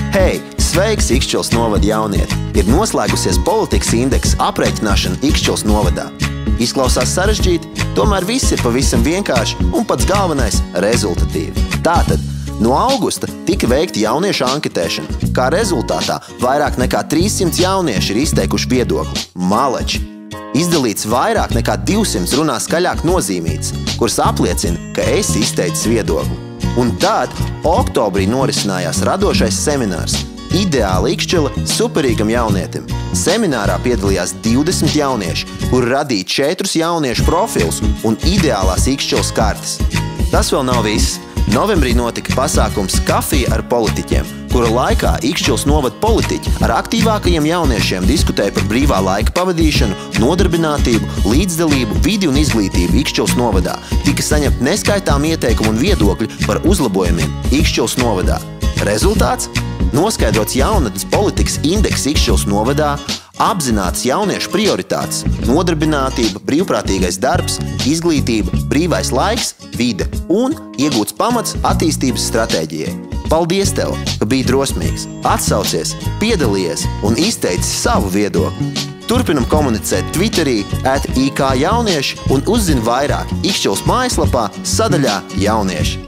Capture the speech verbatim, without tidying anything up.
Hei, sveiks Ikšķils novada jaunieti! Ir noslēgusies politikas indeksa aprēķināšana Ikšķils novadā. Izklausās sarežģīti, tomēr viss ir pavisam vienkārši un pats galvenais – rezultatīvi. Tātad, no augusta tika veikta jauniešu anketēšana. Kā rezultātā vairāk nekā trīssimts jaunieši ir izteikuši viedokli. Maleči! Izdalīts vairāk nekā divsimt runā skaļāk nozīmīts, kuras apliecina, ka esi izteicis viedokli. Un tad oktobrī norisinājās radošais seminārs Ideāla Ikšķila superīgam jaunietim. Seminārā piedalījās divdesmit jaunieši, kuri radīja četrus jauniešu profilus un ideālās Ikšķilas kartes. Tas vēl nav viss. Novembrī notika pasākums Kafija ar politiķiem, kura laikā Ikšķils novada politiķi ar aktīvākajiem jauniešiem diskutēja par brīvā laika pavadīšanu, nodarbinātību, līdzdalību, vidi un izglītību Ikšķils novadā. Tika saņemt neskaitām ieteikumu un viedokļi par uzlabojumiem Ikšķils novadā. Rezultāts? Noskaidrots jaunatnes politikas indeks Ikšķils novadā, apzināts jauniešu prioritātes, nodarbinātība, brīvprātīgais darbs, izglītība, brīvais laiks, vide un iegūts pamats attīstības stratēģijai. Paldies tev, ka biji drosmīgs, atsaucies, piedalījies un izteici savu viedokli. Turpinam komunicēt Twitterī at ik jaunieši un uzzini vairāk Ikšķils mājaslapā sadaļā jaunieši.